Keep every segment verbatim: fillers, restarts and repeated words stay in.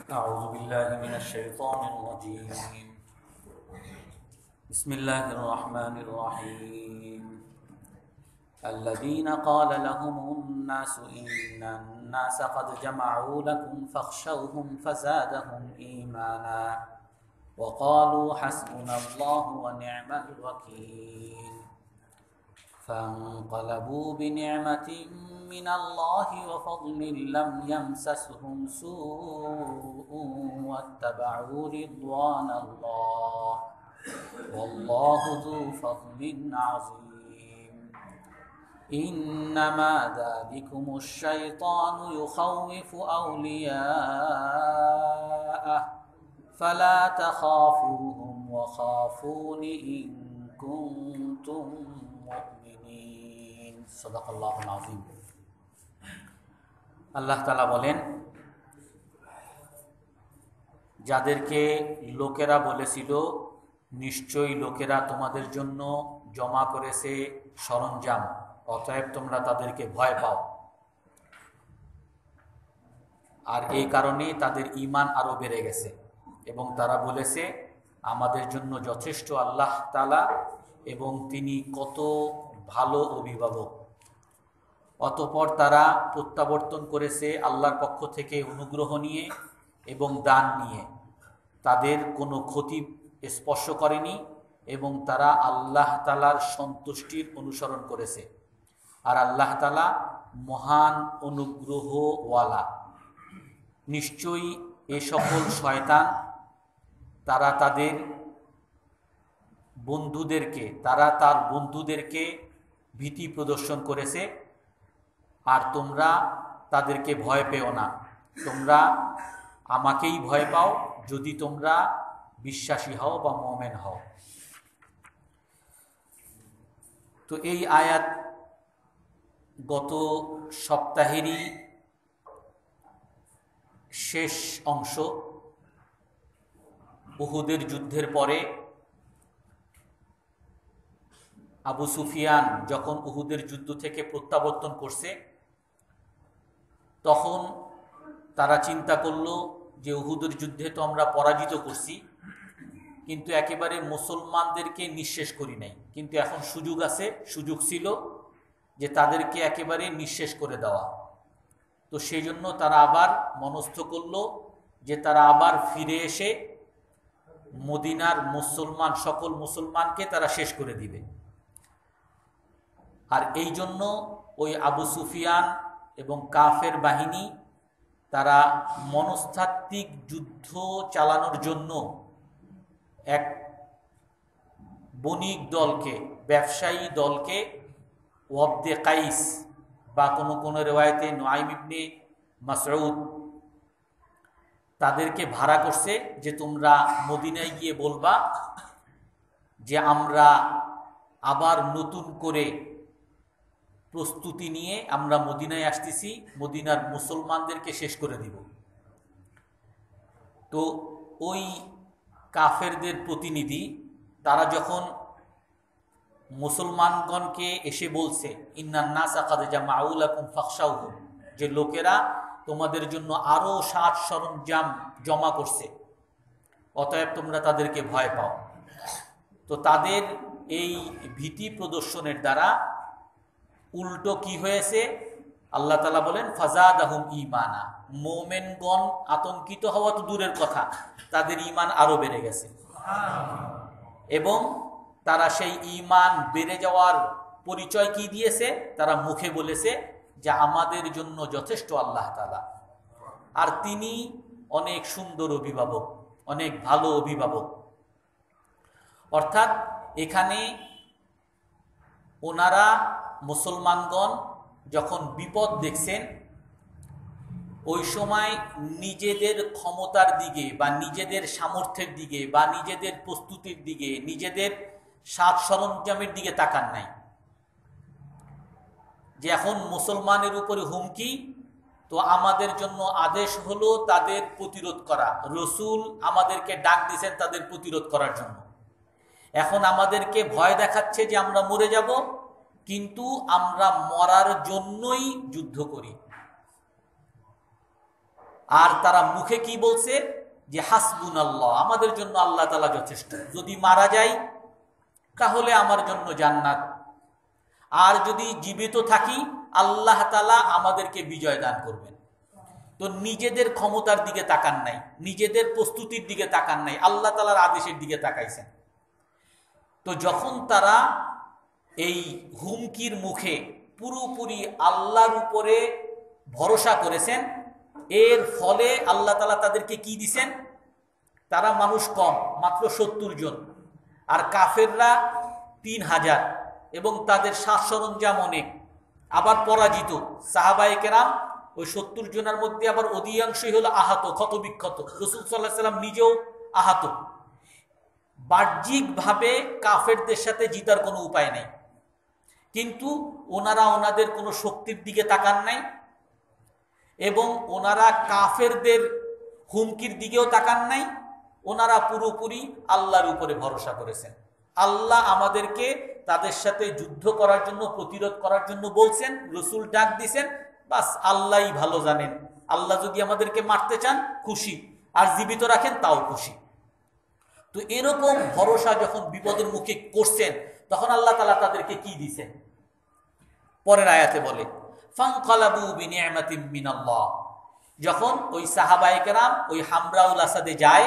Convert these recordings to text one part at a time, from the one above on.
أعوذ بالله من الشيطان الرجيم. بسم الله الرحمن الرحيم. الذين قال لهم الناس إن الناس قد جمعوا لكم فاخشوهم فزادهم إيمانا وقالوا حسبنا الله ونعم الوكيل فانقلبوا بنعمة من الله وفضل لم يمسسهم سوء واتبعوا رضوان الله والله ذو فضل عظيم. إنما ذلكم الشيطان يخوف أولياءه فلا تخافوهم وخافون إن كنتم মুমিনিন। সাদাকাল্লাহুল আযীম। আল্লাহ তাআলা বলেন, যাদেরকে লোকেরা বলেছিল নিশ্চয়ই লোকেরা তোমাদের জন্য জমা করেছে সরঞ্জাম, অতএব তোমরা তাদেরকে ভয় পাও, আর এই কারণে তাদের ঈমান আরো বেড়ে গেছে এবং তারা বলেছে আমাদের জন্য যথেষ্ট আল্লাহ তাআলা এবং তিনি কত ভালো অভিভাবক। অতঃপর তারা প্রত্যাবর্তন করেছে আল্লাহর পক্ষ থেকে অনুগ্রহ নিয়ে এবং দান নিয়ে, তাদের কোনো ক্ষতি স্পর্শ করেনি এবং তারা আল্লাহ তাআলার সন্তুষ্টির অনুসরণ করেছে, আর আল্লাহ তাআলা মহান অনুগ্রহওয়ালা। নিশ্চয়ই এ সকল শয়তান তারা তাদের বন্ধুদেরকে তারা তার বন্ধুদেরকে ভীতি প্রদর্শন করেছে, আর তোমরা তাদেরকে ভয় পেও না, তোমরা আমাকেই ভয় পাও যদি তোমরা বিশ্বাসী হও বা মুমিন হও। তো এই আয়াত গত সপ্তাহেরই শেষ অংশ। উহুদের যুদ্ধের পরে আবু সুফিয়ান যখন উহুদের যুদ্ধ থেকে প্রত্যাবর্তন করছে, তখন তারা চিন্তা করলো যে উহুদের যুদ্ধে তো আমরা পরাজিত করছি, কিন্তু একেবারে মুসলমানদেরকে নিঃশেষ করি নাই, কিন্তু এখন সুযোগ আছে, সুযোগ ছিল যে তাদেরকে একেবারে নিঃশেষ করে দেওয়া। তো সেই জন্য তারা আবার মনস্থ করলো যে তারা আবার ফিরে এসে মদিনার মুসলমান সকল মুসলমানকে তারা শেষ করে দিবে। আর এই জন্য ওই আবু সুফিয়ান এবং কাফের বাহিনী তারা মনস্তাত্ত্বিক যুদ্ধ চালানোর জন্য এক বণিক দলকে, ব্যবসায়ী দলকে ওয়াবদে কাইস বা কোনো কোনো রিওয়ায়াতে নুআইম ইবনে মাসউদ, তাদেরকে ভাড়া করছে যে তোমরা মদিনায় গিয়ে বলবা যে আমরা আবার নতুন করে প্রস্তুতি নিয়ে আমরা মদিনায় আসতেছি, মদিনার মুসলমানদেরকে শেষ করে দিব। তো ওই কাফেরদের প্রতিনিধি তারা যখন মুসলমানগণকে এসে বলছে ইন্নান নাসা কাদ জামাউ লাকুম ফাখশাউহুম, যে লোকেরা তোমাদের জন্য আরো সাজ সরঞ্জাম জমা করছে, অতএব তোমরা তাদেরকে ভয় পাও। তো তাদের এই ভীতি প্রদর্শনের দ্বারা উল্টো কি হয়েছে, আল্লাহ তাআলা বলেন ফাজাদাহুম ঈমানা, মুমিনগণ আতঙ্কিত হওয়া তো দূরের কথা, তাদের ঈমান আরো বেড়ে গেছে। এবং তারা সেই ঈমান বেড়ে যাওয়ার পরিচয় কি দিয়েছে, তারা মুখে বলেছে যে আমাদের জন্য যথেষ্ট আল্লাহ তাআলা, আর তিনি অনেক সুন্দর অভিভাবক, অনেক ভালো অভিভাবক। অর্থাৎ এখানে ওনারা মুসলমানগণ যখন বিপদ দেখছেন, ওই সময় নিজেদের ক্ষমতার দিকে বা নিজেদের সামর্থ্যের দিকে বা নিজেদের প্রস্তুতির দিকে, নিজেদের সাজ সরঞ্জামের দিকে তাকান নাই, যে এখন মুসলমানের উপরে হুমকি, তো আমাদের জন্য আদেশ হলো তাদের প্রতিরোধ করা। রসুল আমাদেরকে ডাক দিয়েছেন তাদের প্রতিরোধ করার জন্য। এখন আমাদেরকে ভয় দেখাচ্ছে যে আমরা মরে যাব, কিন্তু আমরা মরার জন্যই যুদ্ধ করি। আর তারা মুখে কি বলছে যে হাসবুনাল্লাহ, আমাদের জন্য আল্লাহ তাআলা যথেষ্ট, যদি মারা যাই তাহলে আমার জন্য জান্নাত, আর যদি জীবিত থাকি আল্লাহ তাআলা আমাদেরকে বিজয় দান করবেন। তো নিজেদের ক্ষমতার দিকে তাকান নাই, নিজেদের প্রস্তুতির দিকে তাকান নাই, আল্লাহ তাআলার আদেশের দিকে তাকাইছেন। তো যখন তারা এই হুমকির মুখে পুরোপুরি আল্লাহর উপরে ভরসা করেছেন, এর ফলে আল্লাহ তাআলা তাদেরকে কি দিছেন? তারা মানুষ কম, মাত্র সত্তর জন, আর কাফেররা তিন হাজার, এবং তাদের সাজ সরঞ্জাম অনেক, আবার পরাজিত সাহাবায়ে কেরাম ওই সত্তর জনের মধ্যে আবার অধিকাংশই হলো আহত, ক্ষতবিক্ষত। রাসূল সাল্লাল্লাহু আলাইহি ওয়াসাল্লাম নিজেও আহত। বাহ্যিকভাবে কাফেরদের সাথে জিতার কোনো উপায় নেই, কিন্তু ওনারা ওনাদের কোনো শক্তির দিকে তাকান নাই, এবং ওনারা কাফেরদের হুমকির দিকেও তাকান নাই। ওনারা পুরোপুরি আল্লাহর উপরে ভরসা করেছেন। আল্লাহ আমাদেরকে তাদের সাথে যুদ্ধ করার জন্য, প্রতিরোধ করার জন্য বলছেন, রসুল ডাক দিছেন, বাস আল্লাহই ভালো জানেন। আল্লাহ যদি আমাদেরকে মারতে চান খুশি, আর জীবিত রাখেন তাও খুশি। তো এরকম ভরসা যখন বিপদের মুখে করছেন, তখন আল্লাহ তাআলা তাদেরকে কি দিছেন? পরের আয়াতে বলে ফানকালাবু বিনি'মাতিম মিনাল্লাহ। যখন ওই সাহাবায়ে কেরাম ওই হামরাউল আসাদে যায়,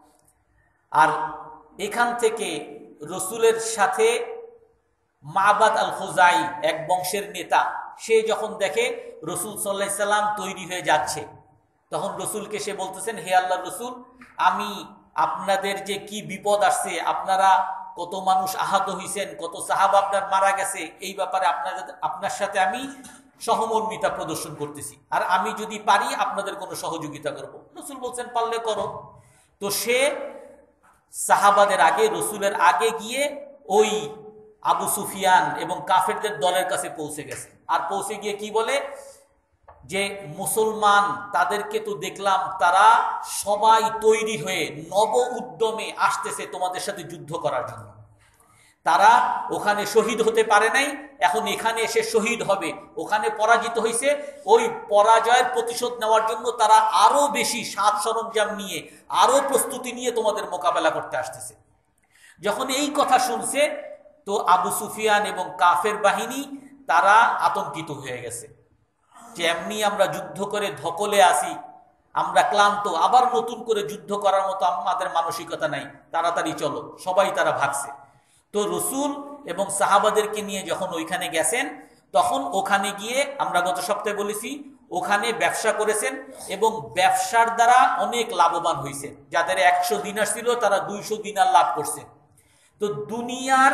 আর এখান থেকে রসুলের সাথে মাবাদ আল খুজাই, এক বংশের নেতা, সে যখন দেখে রসুল সাল্লাল্লাহু আলাইহি সাল্লাম তৈরি হয়ে যাচ্ছে, তখন রসুলকে সে বলতেছেন, হে আল্লাহর রসুল, আমি আপনাদের যে কি বিপদ আসছে, আপনারা কত মানুষ আহত হইছেন, কত সাহাবা আপনার মারা গেছে, এই ব্যাপারে আপনাদের আপনার সাথে আমি সহমর্মিতা প্রদর্শন করতেছি, আর আমি যদি পারি আপনাদের কোনো সহযোগিতা করব। রসুল বলছেন, পারলে করো। তো সে সাহাবাদের আগে, রসুলের আগে গিয়ে ওই আবু সুফিয়ান এবং কাফেরদের দলের কাছে পৌঁছে গেছে, আর পৌঁছে গিয়ে কি বলে যে মুসলমান, তাদেরকে তো দেখলাম তারা সবাই তৈরি হয়ে নব উদ্যমে আসতেছে তোমাদের সাথে যুদ্ধ করার জন্য। তারা ওখানে শহীদ হতে পারে নাই, এখন এখানে এসে শহীদ হবে। ওখানে পরাজিত হয়েছে, ওই পরাজয়ের প্রতিশোধ নেওয়ার জন্য তারা আরো বেশি সাজ সরঞ্জাম নিয়ে, আরো প্রস্তুতি নিয়ে তোমাদের মোকাবেলা করতে আসতেছে। যখন এই কথা শুনছে, তো আবু সুফিয়ান এবং কাফের বাহিনী তারা আতঙ্কিত হয়ে গেছে যে এমনি আমরা যুদ্ধ করে ধকলে আসি, আমরা ক্লান্ত, আবার নতুন করে যুদ্ধ করার মতো আমাদের মানসিকতা নাই, তাড়াতাড়ি চলো। সবাই তারা ভাগছে। তো রসুল এবং সাহাবাদেরকে নিয়ে যখন ওইখানে গেছেন, তখন ওখানে গিয়ে আমরা গত সপ্তাহে বলেছি, ওখানে ব্যবসা করেছেন এবং ব্যবসার দ্বারা অনেক লাভবান হয়েছে। যাদের একশো দিনার ছিল তারা দুইশো দিনার লাভ করছে। তো দুনিয়ার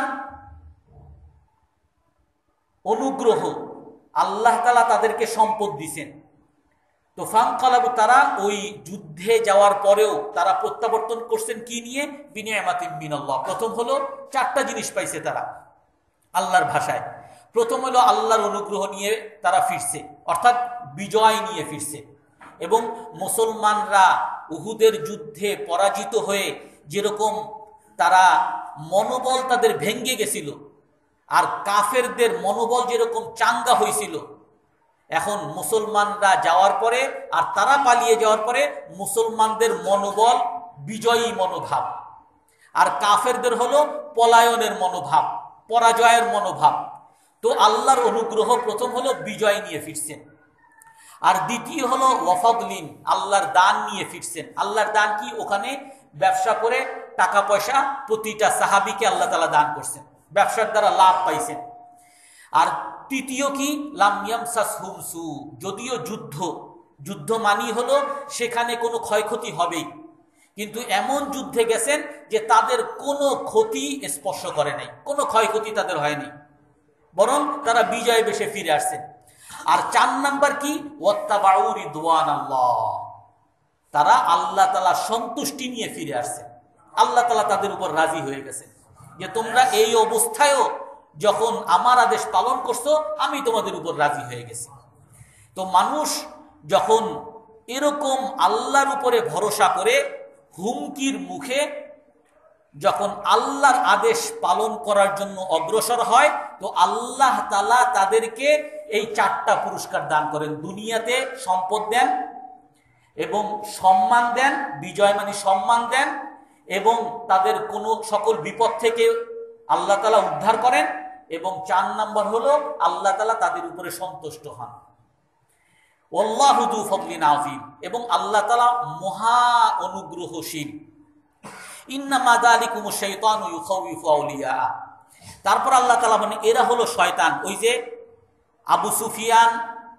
অনুগ্রহ, আল্লাহ তাআলা তাদেরকে সম্পদ দিছেন। তো ফানকালাবু, তারা ওই যুদ্ধে যাওয়ার পরেও তারা প্রত্যাবর্তন করছেন কি নিয়ে? বিনি'মাতিম মিনাল্লাহ। প্রথম হলো চারটা জিনিস পাইছে তারা আল্লাহর ভাষায়। প্রথম হলো আল্লাহর অনুগ্রহ নিয়ে তারা ফিরছে, অর্থাৎ বিজয় নিয়ে ফিরছে। এবং মুসলমানরা উহুদের যুদ্ধে পরাজিত হয়ে যেরকম তারা মনোবল তাদের ভেঙ্গে গেছিল, আর কাফেরদের মনোবল যেরকম চাঙ্গা হয়েছিল, এখন মুসলমানরা যাওয়ার পরে আর তারা পালিয়ে যাওয়ার পরে মুসলমানদের মনোবল বিজয়ী মনোভাব, আর কাফেরদের হলো পলায়নের মনোভাব, পরাজয়ের মনোভাব। তো আল্লাহর অনুগ্রহ প্রথম হলো বিজয় নিয়ে ফিরছেন, আর দ্বিতীয় হলো ওয়াফাদলিন, আল্লাহর দান নিয়ে ফিরছেন। আল্লাহর দান কি? ওখানে ব্যবসা করে টাকা পয়সা প্রতিটা সাহাবীকে আল্লাহ তাআলা দান করছেন, ব্যবসার দ্বারা লাভ পাইছেন। আর তৃতীয় কি? লাম ইয়ামসাসহুম সু, যদিও যুদ্ধ, যুদ্ধ মানি হলো সেখানে কোনো ক্ষয়ক্ষতি হবেই, কিন্তু এমন যুদ্ধে গেছেন যে তাদের কোনো ক্ষতি স্পর্শ করে নাই, কোনো ক্ষয়ক্ষতি তাদের হয়নি, বরং তারা বিজয় বেশে ফিরে আসছেন। আর চার নাম্বার কি? ওয়াত্তাবাউ রিদওয়ানাল্লাহ, তারা আল্লাহ তাআলা সন্তুষ্টি নিয়ে ফিরে আসছে। আল্লাহ তাআলা তাদের উপর রাজি হয়ে গেছে যে তোমরা এই অবস্থায়ও যখন আমার আদেশ পালন করছো, আমি তোমাদের উপর রাজি হয়ে গেছি। তো মানুষ যখন এরকম আল্লাহর উপরে ভরসা করে হুমকির মুখে যখন আল্লাহর আদেশ পালন করার জন্য অগ্রসর হয়, তো আল্লাহ তাআলা তাদেরকে এই চারটা পুরস্কার দান করেন। দুনিয়াতে সম্পদ দেন, এবং সম্মান দেন, বিজয় মানে সম্মান দেন, এবং তাদের কোনো সকল বিপদ থেকে আল্লাহ তাআলা উদ্ধার করেন, এবং চার নাম্বার হলো আল্লাহ তাআলা তাদের উপরে সন্তুষ্ট হন। আল্লাহু যু ফদলিন আযীম, এবং আল্লাহ তাআলা মহা অনুগ্রহশীল। ইন্নামা যালিকুমুশ শাইতানু ইউখাউইফু আউলিয়া। তারপর আল্লাহ তাআলা বলেন এরা হলো শয়তান। ওই যে আবু সুফিয়ান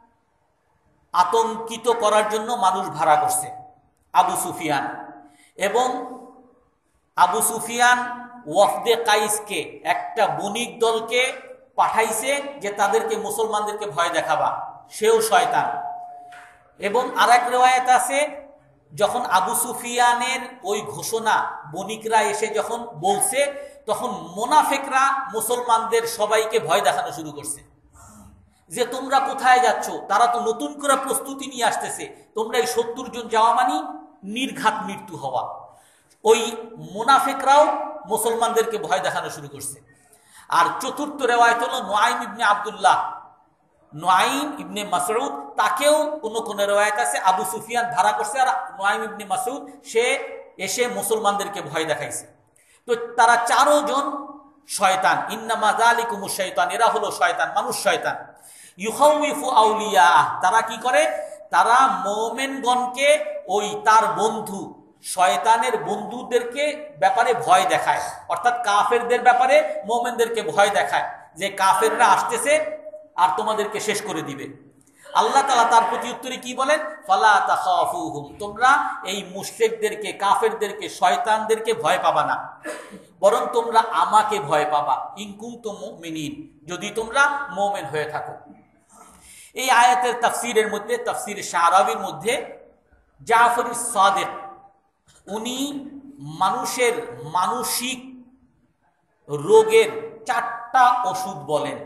আতঙ্কিত করার জন্য মানুষ ভাড়া করছে, আবু সুফিয়ান, এবং আবু সুফিয়ান ওয়াফদে কাইসকে একটা বণিক দলকে পাঠাইছে যে তাদেরকে মুসলমানদেরকে ভয় দেখাবা, সেও শয়তান। এবং আর এক রিওয়ায়াত আছে, যখন আবু সুফিয়ানের ওই ঘোষণা বণিকরা এসে যখন বলছে, তখন মুনাফিকরা মুসলমানদের সবাইকে ভয় দেখানো শুরু করছে যে তোমরা কোথায় যাচ্ছ, তারা তো নতুন করে প্রস্তুতি নিয়ে আসতেছে, তোমরা এই সত্তর জন যাওয়া মানে নির্ঘাত মৃত্যু হওয়া। ওই মুনাফিকরাও মুসলমানদেরকে ভয় দেখানো শুরু করছে। আর চতুর্থ রিওয়ায়াত হলো Nuaim ibn Abdullah, Nuaim ibn Masud, তাকেও কোন কোন রিওয়ায়াত আছে আবু সুফিয়ান ভাড়া করছে, আর নুআইম ইবনে মাসউদ সে এসে মুসলমানদেরকে ভয় দেখাইছে। তো তারা চারো জন শয়তান। ইন্নামা যালিকুমুশ শাইতান, এরা হলো শয়তান, মানুষ শয়তান। ইউখাউইফু আউলিয়া, তারা কি করে, তারা মুমিনগণকে ওই তার বন্ধু শয়তানের বন্ধুদেরকে ব্যাপারে ভয় দেখায়, অর্থাৎ কাফেরদের ব্যাপারে মুমিনদেরকে ভয় দেখায় যে কাফেররা আসতেছে আর তোমাদেরকে শেষ করে দিবে। আল্লাহ তাআলা তার প্রতি উত্তরে কি বলেন, ফালা তাখাফুহুম, তোমরা এই মুশরিকদেরকে, কাফেরদেরকে, শয়তানদেরকে ভয় পাবা না, বরং তোমরা আমাকে ভয় পাবা, ইন কুনতুম মুমিনিন, যদি তোমরা মুমিন হয়ে থাকো। এই আয়াতের তাফসীরের মধ্যে, তাফসীর শাহরাবির মধ্যে জাফর সাদিক উনি মানুষের মানসিক রোগের চারটা ওষুধ বলেন।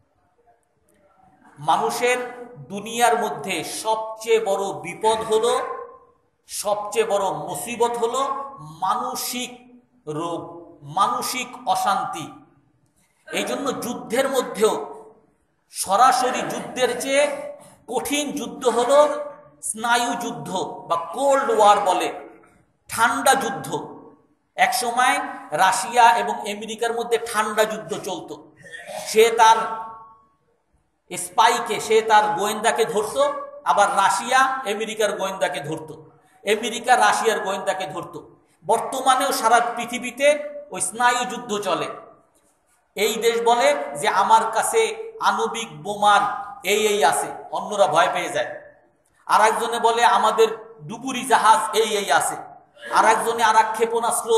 মানুষের দুনিয়ার মধ্যে সবচেয়ে বড় বিপদ হলো, সবচেয়ে বড় মুসিবত হলো মানসিক রোগ, মানসিক অশান্তি। এই জন্য যুদ্ধের মধ্যেও সরাসরি যুদ্ধের চেয়ে কঠিন যুদ্ধ হলো স্নায়ু যুদ্ধ বা কোল্ড ওয়ার বলে, ঠান্ডা যুদ্ধ। এক সময় রাশিয়া এবং আমেরিকার মধ্যে ঠান্ডা যুদ্ধ চলতো। সে তার স্পাইকে, সে তার গোয়েন্দাকে ধরতো, আবার রাশিয়া আমেরিকার গোয়েন্দাকে ধরতো, আমেরিকা রাশিয়ার গোয়েন্দাকে ধরতো। বর্তমানেও সারা পৃথিবীতে ওই স্নায়ু যুদ্ধ চলে। এই দেশ বলে যে আমার কাছে আণবিক বোমার এই এই আছে, অন্যরা ভয় পেয়ে যায়। আর একজনে বলে আমাদের ডুবুরি জাহাজ এই এই আছে, আর একজনে আর এক ক্ষেপণাস্ত্র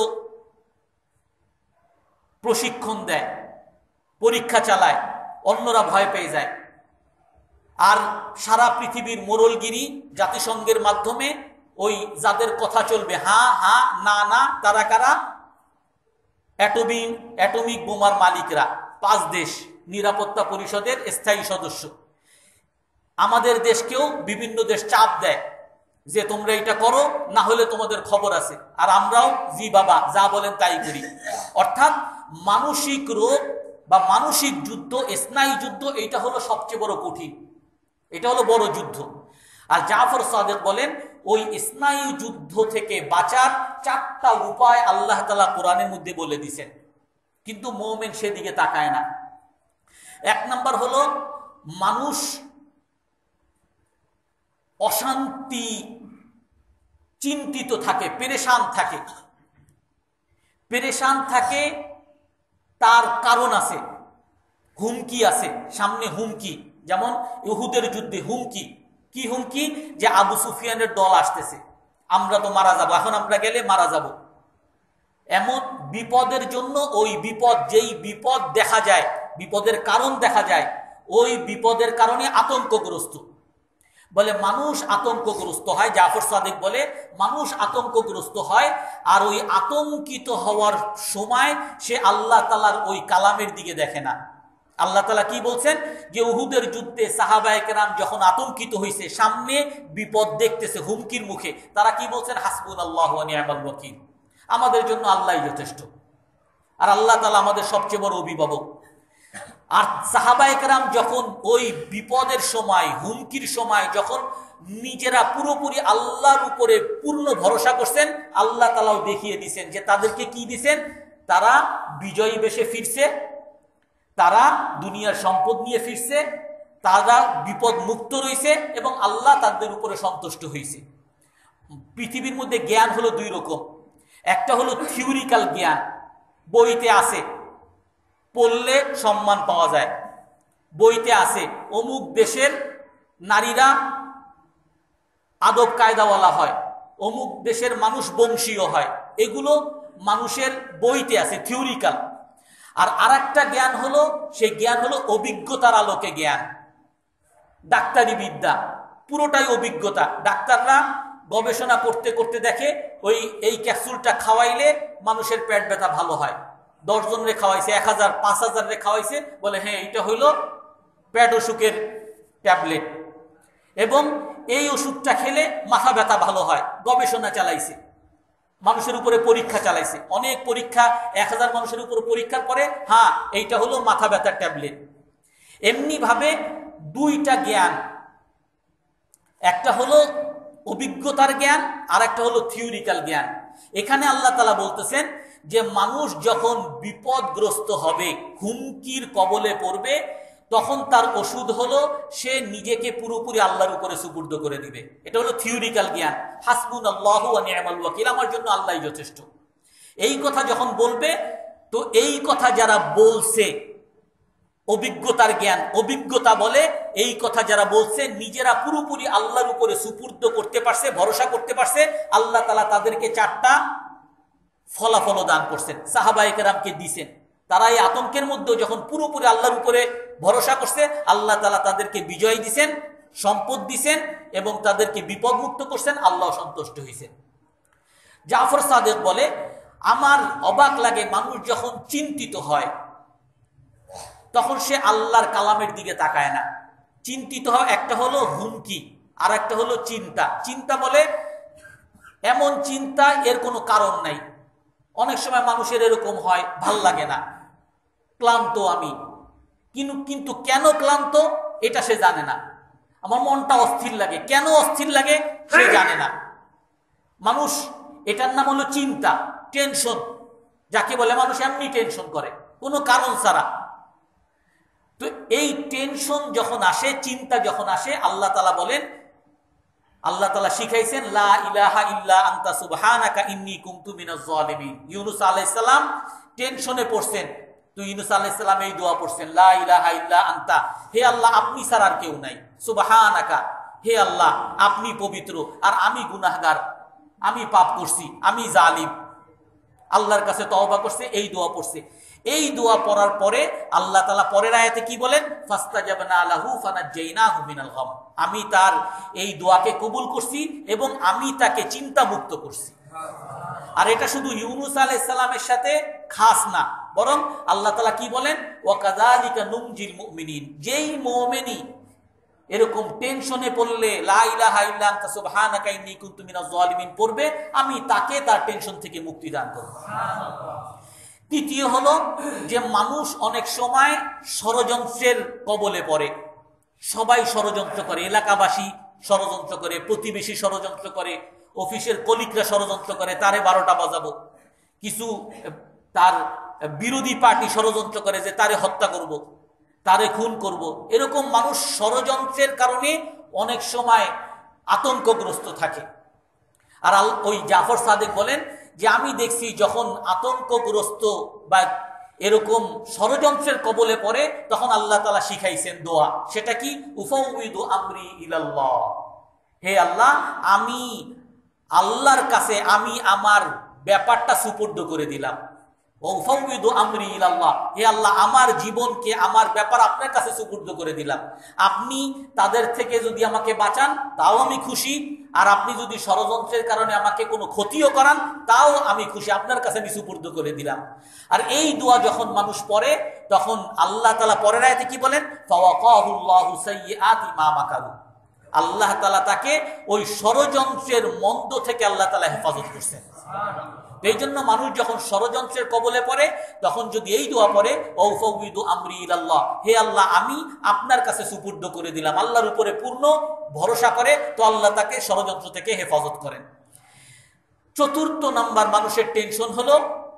প্রশিক্ষণ দেয়, পরীক্ষা চালায়, অন্যরা ভয় পেয়ে যায়। আর সারা পৃথিবীর মোড়লগিরি জাতিসংঘের মাধ্যমে ওই যাদের কথা চলবে হা হা না না, তারা কারা, অ্যাটমিক অ্যাটমিক বোমার মালিকরা, পাঁচ দেশ নিরাপত্তা পরিষদের স্থায়ী সদস্য। আমাদের দেশকেও বিভিন্ন দেশ চাপ দেয় যে তোমরা এটা করো, না হলে তোমাদের খবর আছে, আর আমরাও জি বাবা যা বলেন তাই করি। অর্থাৎ মানসিক রোগ বা মানসিক যুদ্ধ, স্নায়ু যুদ্ধ, এইটা হলো সবচেয়ে বড় কঠিন, এটা হলো বড় যুদ্ধ। আর জাফর সাদিক বলেন ওই স্নায়ু যুদ্ধ থেকে বাঁচার চারটা উপায় আল্লাহ তাআলা কোরআনের মধ্যে বলে দিয়েছেন, কিন্তু মুমিন সেদিকে তাকায় না। এক নাম্বার হলো মানুষ অশান্তি, চিন্তিত থাকে, পেরেশান থাকে। পেরেশান থাকে তার কারণ আছে, হুমকি আছে, সামনে হুমকি। যেমন উহুদের যুদ্ধে হুমকি, কি হুমকি, যে আবু সুফিয়ানের দল আসতেছে, আমরা তো মারা যাব, এখন আমরা গেলে মারা যাব। এমন বিপদের জন্য, ওই বিপদ, যেই বিপদ দেখা যায়, বিপদের কারণ দেখা যায়, ওই বিপদের কারণে আতঙ্কগ্রস্ত। বলে মানুষ আতঙ্কগ্রস্ত হয়, জাফর সাদিক বলে মানুষ আতঙ্কগ্রস্ত হয়, আর ওই আতঙ্কিত হওয়ার সময় সে আল্লাহ তাআলার ওই কালামের দিকে দেখে না। আল্লাহ তাআলা কি বলছেন, যে উহুদের যুদ্ধে সাহাবায়ে কেরাম যখন আতঙ্কিত হয়েছে, সামনে বিপদ দেখতেছে, হুমকির মুখে, তারা কি বলছেন, হাসবুনাল্লাহু ওয়া নি'মাল ওয়াকিল, আমাদের জন্য আল্লাহই যথেষ্ট, আর আল্লাহ তাআলা আমাদের সবচেয়ে বড় অভিভাবক। আর সাহাবায়ে কেরাম যখন ওই বিপদের সময়, হুমকির সময় যখন নিজেরা পুরোপুরি আল্লাহর উপরে পূর্ণ ভরসা করছেন, আল্লাহ তাআলাও দেখিয়ে দিয়েছেন যে তাদেরকে কি দিয়েছেন, তারা বিজয়ী বেশে ফিরছে, তারা দুনিয়ার সম্পদ নিয়ে ফিরছে, তারা বিপদ মুক্ত রয়েছে এবং আল্লাহ তাদের উপরে সন্তুষ্ট হয়েছে। পৃথিবীর মধ্যে জ্ঞান হলো দুই রকম, একটা হলো থিওরিক্যাল জ্ঞান, বইতে আছে, পড়লে সম্মান পাওয়া যায়, বইতে আছে অমুক দেশের নারীরা আদব কায়দাওয়ালা হয়, অমুক দেশের মানুষ বংশীয় হয়, এগুলো মানুষের বইতে আছে, থিওরিক্যাল। আর আরেকটা জ্ঞান হলো, সেই জ্ঞান হলো অভিজ্ঞতার আলোকে জ্ঞান, ডাক্তারি বিদ্যা, পুরোটাই অভিজ্ঞতা। ডাক্তাররা গবেষণা করতে করতে দেখে ওই এই ক্যাপসুলটা খাওয়াইলে মানুষের পেট ব্যথা ভালো হয়, দশ জনরে খাওয়াইছে, এক হাজার পাঁচ হাজার রে খাওয়াইছে, বলে হ্যাঁ এটা হইল পেট অসুখের ট্যাবলেট, এবং এই ওষুধটা খেলে মাথা ব্যথা ভালো হয়। গবেষণা চালাইছে, মানুষের উপরে পরীক্ষা চালাইছে, অনেক পরীক্ষা, এক হাজার মানুষের উপরে পরীক্ষার পরে হ্যাঁ এইটা হলো মাথা ব্যথার ট্যাবলেট। এমনি ভাবে দুইটা জ্ঞান, একটা হলো অভিজ্ঞতার জ্ঞান আর একটা হলো থিওরিক্যাল জ্ঞান। এখানে আল্লাহ তাআলা বলতেছেন যে মানুষ যখন বিপদগ্রস্ত হবে, হুমকির কবলে পড়বে, তখন তার ওষুধ হলো সে নিজেকে পুরোপুরি আল্লাহর উপরে সুপুর্দ করে দিবে। এটা হলো থিওরিক্যাল জ্ঞান, হাসবুনাল্লাহু ওয়া নি'মাল ওয়াকিল, আমার জন্য আল্লাহই যথেষ্ট। এই কথা যখন বলবে, তো এই কথা যারা বলছে অভিজ্ঞতার জ্ঞান, অভিজ্ঞতা বলে এই কথা যারা বলছে নিজেরা পুরোপুরি আল্লাহর উপরে সুপুর্দ করতে পারছে, ভরসা করতে পারছে, আল্লাহ তাআলা তাদেরকে চারটা ফলাফল দান করছেন, সাহাবায়ে কেরামকে দিয়েছেন। তারা এই আতঙ্কের মধ্যে যখন পুরোপুরি আল্লাহর উপরে ভরসা করছে, আল্লাহ তাআলা তাদেরকে বিজয় দিয়েছেন, সম্পদ দিয়েছেন এবং তাদেরকে বিপদ মুক্ত করছেন, আল্লাহ সন্তুষ্ট হয়েছেন। জাফর সাদেক বলে, আমার অবাক লাগে মানুষ যখন চিন্তিত হয় তখন সে আল্লাহর কালামের দিকে তাকায় না। চিন্তিত হয়, একটা হলো হুমকি আর একটা হলো চিন্তা। চিন্তা বলে এমন চিন্তা এর কোনো কারণ নাই। অনেক সময় মানুষের এরকম হয়, ভাল লাগে না, ক্লান্ত আমি, কিন্তু কিন্তু কেন ক্লান্ত এটা সে জানে না। আমার মনটা অস্থির লাগে, কেন অস্থির লাগে সে জানে না। মানুষ, এটার নাম হলো চিন্তা, টেনশন, যাকে বলে মানুষ এমনি টেনশন করে কোনো কারণ ছাড়া। তো এই টেনশন যখন আসে, চিন্তা যখন আসে, আল্লাহ তাআলা বলেন, আল্লাহ তাআলা শিখাইছেন লা ইলাহা ইল্লা আনতা সুবহানাকা ইন্নী কুনতু মিনাজ জালিমিন। ইউনূস আলাইহিস সালাম টেনশনে পড়ছেন, তো ইউনূস আলাইহিস সালাম এই দোয়া পড়ছেন, লা ইলাহা ইল্লা আনতা, হে আল্লাহ আপনি ছাড়া আর কেউ নাই, সুবহানাকা, হে আল্লাহ আপনি পবিত্র আর আমি গুনাহগার, আমি পাপ করছি, আমি জালিম। আল্লাহর কাছে তওবা করছে, এই দোয়া পড়ছে। এই দোয়া পড়ার পরে আল্লাহ তাআলা পরের আয়াতে কি বলেন, ফাস্তাজাবনা লাহু ফানাজ্জাইনাহু মিনাল গাম, আমি তার এই দোয়াকে কবুল করছি এবং আমি তাকে চিন্তা মুক্ত করছি। আর এটা শুধু ইউনূস আলাইহিস সালামের সাথে খাস না, বরং আল্লাহ তাআলা কি বলেন, ওয়া কাযালিকা নুনজিল মুমিনিন, যেই মুমিনই এরকম টেনশনে পড়লে লা ইলাহা ইল্লা আনতা সুবহানাকা ইন্নী কুনতু মিনাজ জালিমিন পড়বে, আমি তাকে তার টেনশন থেকে মুক্তি দান করব। তৃতীয় হলো যে মানুষ অনেক সময় ষড়যন্ত্রের কবলে পড়ে। সবাই ষড়যন্ত্র করে, এলাকাবাসী ষড়যন্ত্র করে, প্রতিবেশী ষড়যন্ত্র করে, অফিসের কলিগরা ষড়যন্ত্র করে, তারে বারোটা বাজাবো, কিছু তার বিরোধী পার্টি ষড়যন্ত্র করে যে তারে হত্যা করব, তারে খুন করব। এরকম মানুষ ষড়যন্ত্রের কারণে অনেক সময় আতঙ্কগ্রস্ত থাকে। আর ওই জাফর সাদেক বলেন যে আমি দেখছি যখন আতঙ্কগ্রস্ত বা এরকম ষড়যন্ত্রের কবলে পড়ে, তখন আল্লাহ তাআলা শিখাইছেন দোয়া, সেটা কি, উফাউযিদু আমরি ইলাল্লাহ, হে আল্লাহ আমি আল্লাহর কাছে আমি আমার ব্যাপারটা সুপুর্দ করে দিলাম। উফাউযিদু আমরি ইলাল্লাহ, হে আল্লাহ আমার জীবনকে, আমার ব্যাপার আপনার কাছে সুপুর্দ করে দিলাম। আপনি তাদের থেকে যদি আমাকে বাঁচান তাও আমি খুশি, আর আপনি যদি ষড়যন্ত্রের কারণে আমাকে কোনো ক্ষতিও করান তাও আমি খুশি, আপনার কাছে আমি সুপুর্দ করে দিলাম। আর এই দোয়া যখন মানুষ পড়ে তখন আল্লাহ তাআলা পরের আয়াতে কি বলেন, ফাওয়াকাহুল্লাহু সাইয়্যাতি মা মাকারু, আল্লাহ তাআলা তাকে ওই ষড়যন্ত্রের মন্দ থেকে আল্লাহ তাআলা হেফাজত করছেন। এই জন্য মানুষ যখন ষড়যন্ত্রের কবলে পড়ে তখন যদি এই দোয়া পড়ে ওয়াফাউযিদু আমরি ইলাল্লাহ, হে আল্লাহ আমি আপনার কাছে সুপুর্দ করে দিলাম, আল্লাহর উপরে পূর্ণ ভরসা করে, তো আল্লাহ তাকে ষড়যন্ত্র থেকে হেফাজত করেন। চতুর্থ নাম্বার মানুষের টেনশন হলো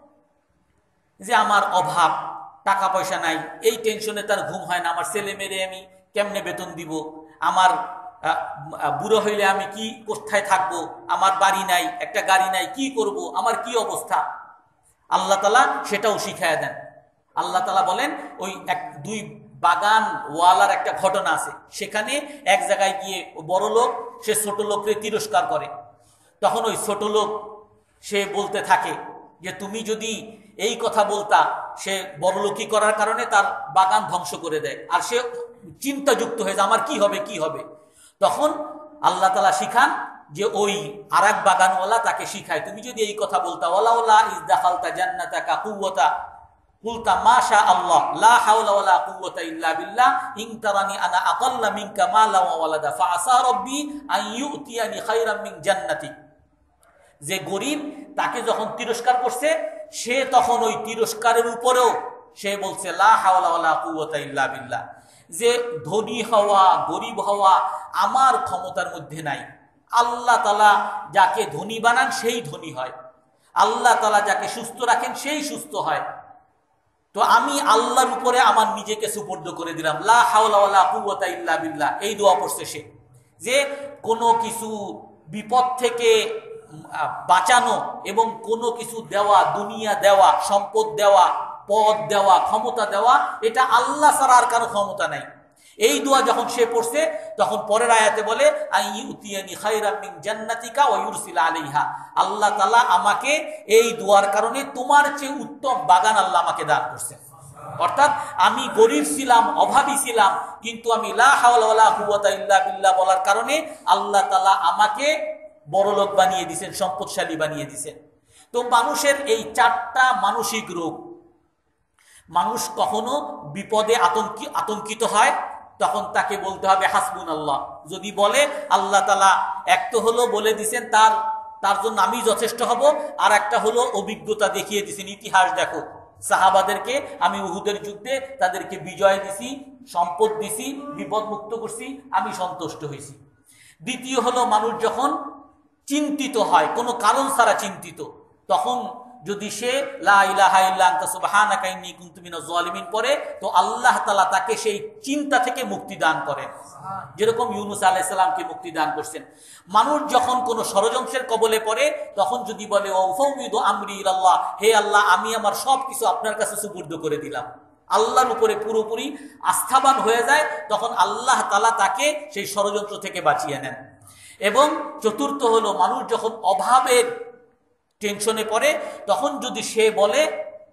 যে আমার অভাব, টাকা পয়সা নাই, এই টেনশনে তার ঘুম হয় না, আমার ছেলে মেয়ে আমি কেমনে বেতন দিব, আমার বুড়ো হইলে আমি কি কোথায় থাকবো, আমার বাড়ি নাই, একটা গাড়ি নাই, কি করব, আমার কি অবস্থা। আল্লাহ তাআলা সেটাও শিখায় দেন। আল্লাহ তাআলা বলেন ওই এক দুই বাগান ওয়ালার একটা ঘটনা আছে, সেখানে এক জায়গায় গিয়ে বড় লোক সে ছোট লোককে তিরস্কার করে, তখন ওই ছোট লোক সে বলতে থাকে যে তুমি যদি এই কথা বলতা, সে বড়লোকি করার কারণে তার বাগান ধ্বংস করে দেয়, আর সে চিন্তাযুক্ত হয়ে যায় আমার কি হবে কি হবে। তখন আল্লাহ তাআলা শিখান যে ওই আর এক বাগানওয়ালা তাকে শিখায় তুমি যদি এই কথা বলতা ওয়ালাউলা ইজ দাখালতা জান্নাতাকা কুওয়াতা কুলতা মাশা আল্লাহ লা হাওলা ওয়ালা কুওয়াতা ইল্লা বিল্লাহ ইন তারানি আনা আকাল্লা মিনকা মালা ওয়া ওয়ালাদা ফাআসা রাব্বি আন ইউতিয়ানি খায়রাম মিন জান্নাতি। যে গরিব তাকে যখন তিরস্কার করছে সে তখন ওই তিরস্কারের উপরেও সে বলছে লা হাওলা ওয়ালা কুওয়াতা ইল্লা বিল্লাহ, যে ধনী হওয়া গরিব হওয়া আমার ক্ষমতার মধ্যে নাই, আল্লাহ তাআলা যাকে ধনী বানান সেই ধনী হয়, আল্লাহ তাআলা যাকে সুস্থ রাখেন সেই সুস্থ হয়, তো আমি আল্লাহর উপরে আমার নিজেকে সুপর্দ করে দিলাম, লা হাওলা ওয়ালা কুওয়াতা ইল্লা বিল্লাহ। এই দোয়া পড়ছে সে, যে কোনো কিছু বিপদ থেকে বাঁচানো এবং কোনো কিছু দেওয়া, দুনিয়া দেওয়া, সম্পদ দেওয়া, পদ দেওয়া, ক্ষমতা দেওয়া, এটা আল্লাহ ছাড়া আর কারো ক্ষমতা নাই। এই দোয়া যখন সে পড়ছে তখন পরের আয়াতে বলে আইয়ুতিয়ানি খায়রাম মিন জান্নাতিকা ওয়া ইউরসিলা আলাইহা, আল্লাহ তাআলা আমাকে এই দোয়ার কারণে তোমার চেয়ে উত্তম বাগান আল্লাহ আমাকে দান করছে। অর্থাৎ আমি গরিব ছিলাম, অভাবী ছিলাম, কিন্তু আমি লা হাওলা ওয়ালা কুওয়াতা ইল্লা বিল্লাহ বলার কারণে আল্লাহ তাআলা আমাকে বড়লোক বানিয়ে দিয়েছেন, সম্পদশালী বানিয়ে দিয়েছেন। তো মানুষের এই চারটা মানসিক রোগ, মানুষ কখনো বিপদে আতঙ্কি আতঙ্কিত হয় তখন তাকে বলতে হবে হাসবুনাল্লাহ। যদি বলে আল্লাহ তাআলা এক তো হলো বলে দিছেন তার তার জন্য আমি যথেষ্ট হব, আর একটা হলো অভিজ্ঞতা দেখিয়ে দিছেন, ইতিহাস দেখো সাহাবাদেরকে আমি উহুদের যুদ্ধে তাদেরকে বিজয় দিছি, সম্পদ দিছি, বিপদ মুক্ত করছি, আমি সন্তুষ্ট হয়েছি। দ্বিতীয় হলো মানুষ যখন চিন্তিত হয়, কোনো কারণ ছাড়া চিন্তিত, তখন যদি সে লা ইলাহা ইল্লা আনতা সুবহানাকা ইন্নী কুনতু মিনাজ জালিমিন পড়ে, তো আল্লাহ তাআলা তাকে সেই চিন্তা থেকে মুক্তি দান করেন, যেরকম ইউনূস আলাইহিস সালামকে মুক্তি দান করছেন। মানুষ যখন কোনো ষড়যন্ত্রের কবলে পড়ে তখন যদি বলে ওয়াফাউযিদু আমরি ইলাল্লাহ, হে আল্লাহ আমি আমার সব কিছু আপনার কাছে সুপুর্দ করে দিলাম, আল্লাহর উপরে পুরোপুরি আস্থাবান হয়ে যায়, তখন আল্লাহ তাআলা তাকে সেই ষড়যন্ত্র থেকে বাঁচিয়ে নেন। এবং চতুর্থ হলো মানুষ যখন অভাবের টেনশনে পড়ে তখন যদি সে বলে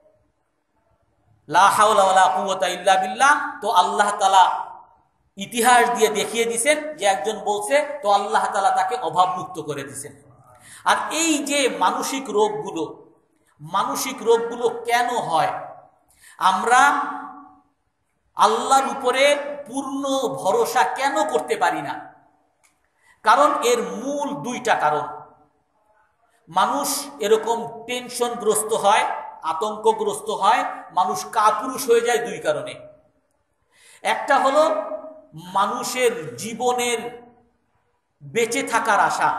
লা হাওলা ওয়ালা কুওয়াতা ইল্লা বিল্লাহ, তো আল্লাহ তাআলা ইতিহাস দিয়ে দেখিয়ে দিয়েছেন যে একজন বলছে, তো আল্লাহ তাআলা তাকে অভাব মুক্ত করে দিয়েছেন। আর এই যে মানসিক রোগগুলো, মানসিক রোগগুলো কেন হয়? আমরা আল্লাহর উপরে পূর্ণ ভরসা কেন করতে পারি না? কারণ এর মূল দুইটা কারণ। মানুষ এরকম টেনশনগ্রস্ত হয়, আতঙ্কগ্রস্ত হয়, মানুষ কাপুরুষ হয়ে যায় দুই কারণে। একটা হলো মানুষের জীবনের বেঁচে থাকার আশা,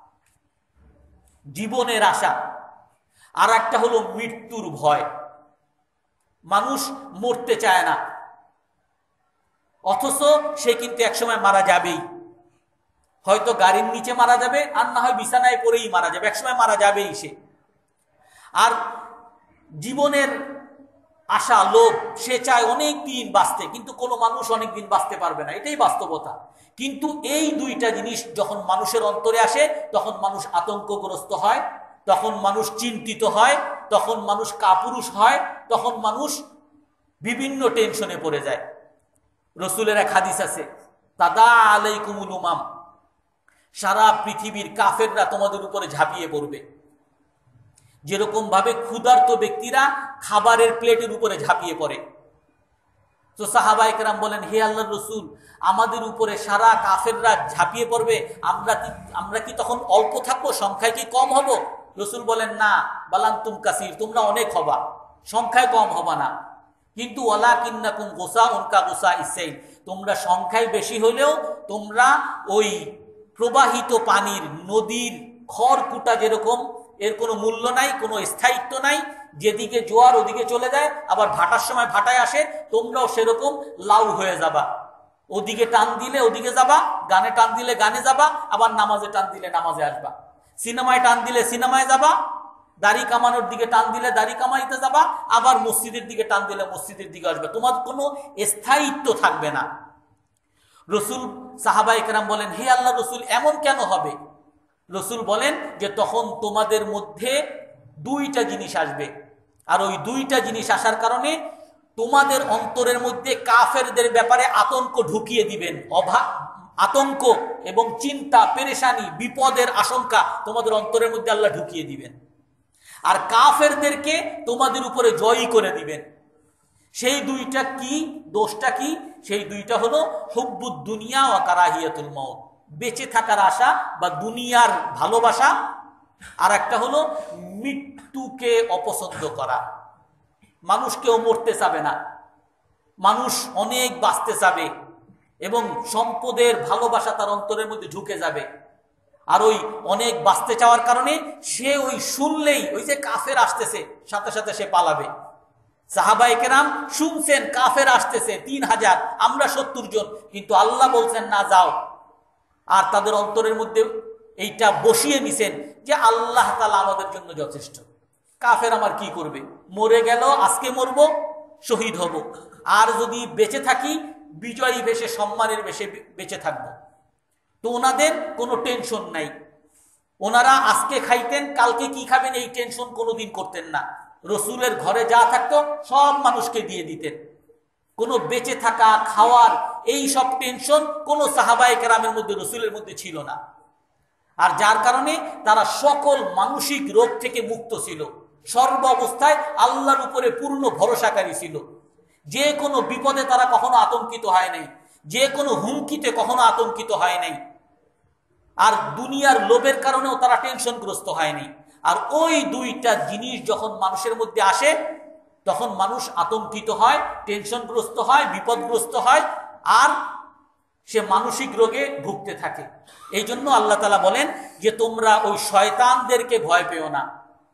জীবনের আশা, আর একটা হলো মৃত্যুর ভয়। মানুষ মরতে চায় না, অথচ সে কিন্তু একসময় মারা যাবেই, হয়তো গাড়ির নিচে মারা যাবে, আর না হয় বিছানায় পড়েই মারা যাবে, একসময় মারা যাবেই সে। আর জীবনের আশা, লোভ, সে চায় অনেক দিন বাঁচতে, কিন্তু কোনো মানুষ অনেক দিন বাঁচতে পারবে না, এটাই বাস্তবতা। কিন্তু এই দুইটা জিনিস যখন মানুষের অন্তরে আসে তখন মানুষ আতঙ্কগ্রস্ত হয়, তখন মানুষ চিন্তিত হয়, তখন মানুষ কাপুরুষ হয়, তখন মানুষ বিভিন্ন টেনশনে পড়ে যায়। রসুলের এক হাদিস আছে, তাদা আলাইকুমুল উমাম, সারা পৃথিবীর কাফেররা তোমাদের উপরে ঝাঁপিয়ে পড়বে, যেরকম ভাবে ক্ষুধার্ত ব্যক্তিরা খাবারের প্লেটের উপরে ঝাঁপিয়ে পড়ে। তো সাহাবায়ে কেরাম বলেন, হে আল্লাহর রাসূল, আমাদের উপরে সারা কাফেররা ঝাঁপিয়ে পড়বে, আমরা কি আমরা কি তখন অল্প থাকবো, সংখ্যায় কি কম হব? রাসূল বলেন, না, বালান্তুম কাসীর, তোমরা অনেক হবা, সংখ্যায় কম হবা না, কিন্তু ওয়ালাকিন্নাকুম গুসাউন কা গুসাইস সাইল, তোমরা সংখ্যায় বেশি হলেও তোমরা ওই প্রবাহিত পানির, নদীর খড়কুটা যেরকম, এর কোনো মূল্য নাই, কোনো স্থায়িত্ব নাই, যেদিকে জোয়ার ওদিকে চলে যায়, আবার ভাটার সময় ভাটায় আসে, তোমরাও সেরকম লাউ হয়ে যাবা, ওদিকে টান দিলে ওদিকে যাবা, গানে টান দিলে গানে যাবা, আবার নামাজে টান দিলে নামাজে আসবা, সিনেমায় টান দিলে সিনেমায় যাবা, দাড়ি কামানোর দিকে টান দিলে দাড়ি কামাইতে যাবা, আবার মসজিদের দিকে টান দিলে মসজিদের দিকে আসবে, তোমার কোনো স্থায়িত্ব থাকবে না। রসুল সাহাবায়ে কেরাম বলেন, হে আল্লাহ রসুল, এমন কেন হবে? রসুল বলেন যে তখন তোমাদের মধ্যে দুইটা জিনিস আসবে, আর ওই দুইটা জিনিস আসার কারণে তোমাদের অন্তরের মধ্যে কাফেরদের ব্যাপারে আতঙ্ক ঢুকিয়ে দিবেন, অভাব, আতঙ্ক এবং চিন্তা, পেরেশানি, বিপদের আশঙ্কা তোমাদের অন্তরের মধ্যে আল্লাহ ঢুকিয়ে দিবেন, আর কাফেরদেরকে তোমাদের উপরে জয়ী করে দিবেন। সেই দুইটা কি, দোষটা কি? সেই দুইটা হলো হুব্বুদ দুনিয়া ওয়া কারাহিয়াতুল মাউত, বেঁচে থাকার আশা বা দুনিয়ার ভালোবাসা, আর একটা হলো মৃত্যুকে অপছন্দ করা। মানুষ কেউ মরতে চাবে না, মানুষ অনেক বাঁচতে চাবে, এবং সম্পদের ভালোবাসা তার অন্তরের মধ্যে ঢুকে যাবে, আর ওই অনেক বাঁচতে চাওয়ার কারণে সে ওই শুনলেই, ওই যে কাফের আসতেছে, সাথে সাথে সে পালাবে। সাহাবায়ে কেরাম শুনছেন কাফের আসতেছে তিন হাজার, আমরা সত্তর জন, কিন্তু আল্লাহ বলছেন না, যাও, আর তাদের অন্তরের মধ্যে এইটা বসিয়ে নিছেন যে আল্লাহ তাআলা আমাদের জন্য যথেষ্ট, কাফের আমার কি করবে, মরে গেল, আজকে মরব, শহীদ হব, আর যদি বেঁচে থাকি বিজয়ী বেশে, সম্মানের বেশে বেঁচে থাকবো। তো ওনাদের কোনো টেনশন নাই, ওনারা আজকে খাইতেন, কালকে কি খাবেন এই টেনশন কোনোদিন করতেন না। রসুলের ঘরে যা থাকতো সব মানুষকে দিয়ে দিতেন, কোনো বেঁচে থাকা, খাওয়ার এই সব টেনশন কোনো সাহাবায়ে কেরামের মধ্যে, রসুলের মধ্যে ছিল না। আর যার কারণে তারা সকল মানসিক রোগ থেকে মুক্ত ছিল, সর্ব অবস্থায় আল্লাহর উপরে পূর্ণ ভরসাকারী ছিল, যে কোনো বিপদে তারা কখনো আতঙ্কিত হয় নাই, যে কোনো হুমকিতে কখনো আতঙ্কিত হয় নাই, আর দুনিয়ার লোভের কারণেও তারা টেনশনগ্রস্ত হয়নি। আর ওই দুইটা জিনিস যখন মানুষের মধ্যে আসে, তখন মানুষ আতঙ্কিত হয়, টেনশনগ্রস্ত হয়, বিপদগ্রস্ত হয়, আর সে মানসিক রোগে ভুগতে থাকে। এই জন্য আল্লাহ তাআলা বলেন যে তোমরা ওই শয়তানদেরকে ভয় পেও না।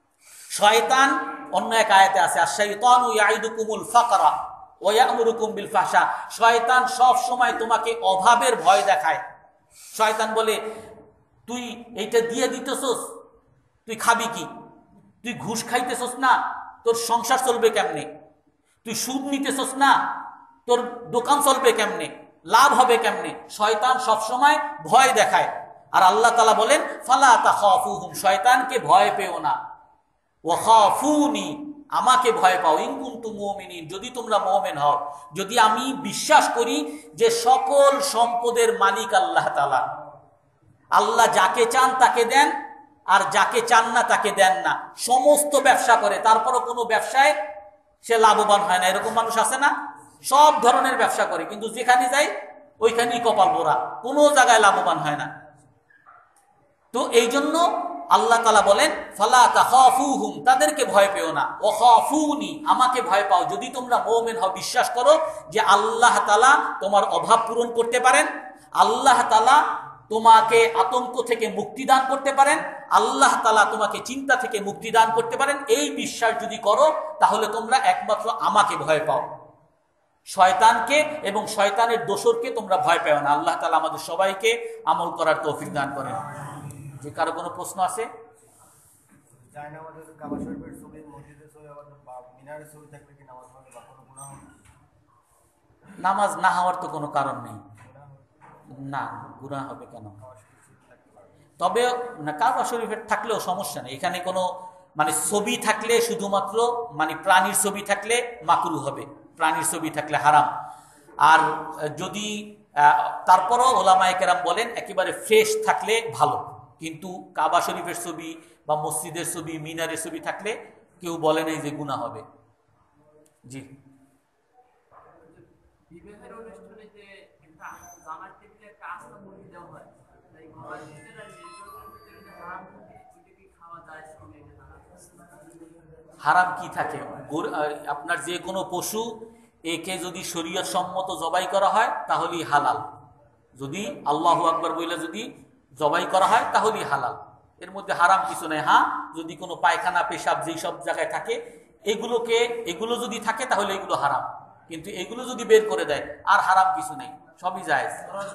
শয়তান অন্য এক আয়াতে আছে, আশ-শাইতানু ইয়াইদুকুমুল ফাকরা ওয়া ইয়া'মুরুকুম বিল ফাহশা, শয়তান সব সময় তোমাকে অভাবের ভয় দেখায়। শয়তান বলে, তুই এইটা দিয়ে দিতেছস, তুই খাবি কি? তুই ঘুষ খাইতেছস না, তোর সংসার চলবে কেমনে? তুই সুদ নিতেছস না, তোর দোকান চলবে কেমনে, লাভ হবে কেমনে? শয়তান সবসময় ভয় দেখায়। আর আল্লাহ তাআলা বলেন, ফালা তাখাফুহুম, শয়তানকে ভয় পেও না, ওয়া খাফুনি, আমাকে ভয় পাও, ইন কুনতুম মুমিনিন, যদি তোমরা মুমিন হও, যদি আমি বিশ্বাস করি যে সকল সম্পদের মালিক আল্লাহ তাআলা, আল্লাহ যাকে চান তাকে দেন, আর যাকে চান না তাকে দেন না। সমস্ত ব্যবসা করে, তারপরও কোনো ব্যবসায় সে লাভবান হয় না, এরকম মানুষ আছে না? সব ধরনের ব্যবসা করে, কিন্তু যেখানে যায় ওইখানেই কপাল পোড়া, কোনো জায়গায় লাভবান হয় না। তো এই জন্য আল্লাহ তাআলা বলেন, ফালা তাখাফুহুম, তাদেরকে ভয় পেও না, ওয়া খাফুনি, আমাকে ভয় পাও, যদি তোমরা মুমিন হও, বিশ্বাস করো যে আল্লাহ তাআলা তোমার অভাব পূরণ করতে পারেন, আল্লাহ তাআলা তোমাকে আতঙ্ক থেকে মুক্তি দান করতে পারেন, আল্লাহ তাআলা তোমাকে চিন্তা থেকে মুক্তি দান করতে পারেন। এই বিশ্বাস যদি করো, তাহলে তোমরা একমাত্র আমাকে ভয় পাও, শয়তানকে এবং শয়তানের দোসরকে তোমরা ভয় পাও না। আল্লাহ তাআলা আমাদের সবাইকে আমল করার তৌফিক দান করেন। যে কারো কোনো প্রশ্ন আছে? নামাজ না হওয়ার তো কোনো কারণ নেই, না, গুনাহ হবে কেন? তবে না, কাবা শরীফের থাকলেও সমস্যা নেই, এখানে কোনো মানে ছবি থাকলে শুধুমাত্র, মানে প্রাণীর ছবি থাকলে মাকরু হবে, প্রাণীর ছবি থাকলে হারাম। আর যদি তারপরও ওলামায়ে কেরাম বলেন একেবারে ফ্রেশ থাকলে ভালো, কিন্তু কাবা শরীফের ছবি বা মসজিদের ছবি, মিনারের ছবি থাকলে কেউ বলে নাই যে গুনাহ হবে। জি, বিবাহের অনুষ্ঠানে যে একটা জামাই থেকে একটা আস্তা মুরগি দেওয়া হয়, তাই ঘরের ভিতরে নির্জনের ভিতরে যে হারাম থাকে ওইটা কি খাওয়া যায়? সঙ্গে এটা জানা হারাম কি থাকে? আপনার যে কোনো পশু একে যদি শরীয়ত সম্মত জবাই করা হয় তাহলেই হালাল। যদি আল্লাহু আকবার বলে যদি জবাই করা হয় তাহলেই হালাল, এর মধ্যে হারাম কিছু নেই। হ্যাঁ, যদি কোনো পায়খানা পেশাব যেই সব জায়গায় থাকে এগুলোকে এগুলো যদি থাকে তাহলে এগুলো হারাম, কিন্তু এগুলো যদি বের করে দেয় আর হারাম কিছু নেই, সবই জায়েজ।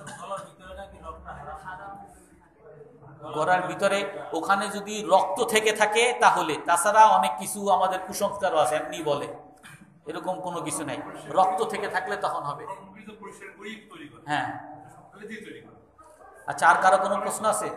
গড়ার ভিতরে ওখানে যদি রক্ত থেকে থাকে তাহলে, তাছাড়া অনেক কিছু আমাদের কুসংস্কারও আছে, এমনি বলে এরকম কোনো কিছু নাই, রক্ত থেকে থাকলে তখন হবে। হ্যাঁ, আচ্ছা, আর কারো কোনো প্রশ্ন আছে?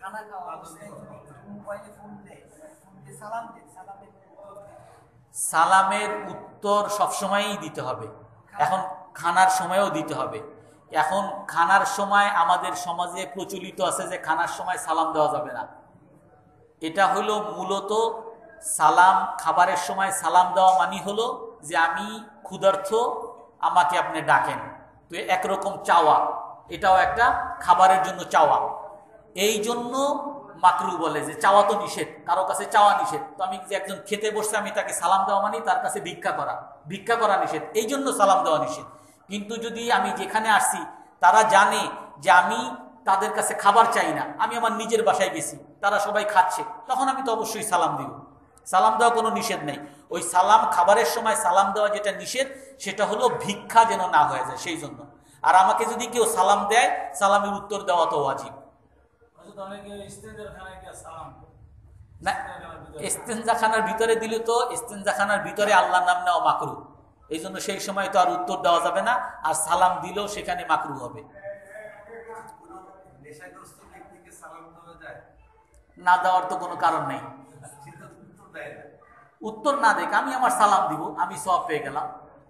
সালামের উত্তর সবসময়ই দিতে হবে, এখন খানার সময়ও দিতে হবে। এখন খানার সময় আমাদের সমাজে প্রচলিত আছে যে খানার সময় সালাম দেওয়া যাবে না। এটা হলো মূলত সালাম, খাবারের সময় সালাম দেওয়া মানে হলো যে আমি ক্ষুধার্ত, আমাকে আপনি ডাকেন, তো একরকম চাওয়া, এটাও একটা খাবারের জন্য চাওয়া। এই জন্য মাকরু বলে যে চাওয়া তো নিষেধ, কারো কাছে চাওয়া নিষেধ। তো আমি যে একজন খেতে বসছে আমি তাকে সালাম দেওয়া মানে তার কাছে ভিক্ষা করা, ভিক্ষা করা নিষেধ, এই জন্য সালাম দেওয়া নিষেধ। কিন্তু যদি আমি যেখানে আসছি তারা জানে যে আমি তাদের কাছে খাবার চাই না, আমি আমার নিজের বাসায় গেছি, তারা সবাই খাচ্ছে, তখন আমি তো অবশ্যই সালাম দিব। সালাম দেওয়া কোনো নিষেধ নেই। ওই সালাম খাবারের সময় সালাম দেওয়া যেটা নিষেধ সেটা হলো ভিক্ষা যেন না হয়ে যায় সেই জন্য। আর আমাকে যদি কেউ সালাম দেয় সালামের উত্তর দেওয়া তো ওয়াজিব না। ইস্তেঞ্জাখানার ভিতরে দিলে তো ইস্তেঞ্জাখানার ভিতরে আল্লাহর নাম নেওয়া মাকরু, এই জন্য সেই সময় তো আর উত্তর দেওয়া যাবে না, আর সালাম দিলেও সেখানে মাকরু হবে। না দেওয়ার তো কোনো কারণ নেই, উত্তর না দেখ আমি আমার সালাম দিব, আমি সব পেয়ে গেলাম।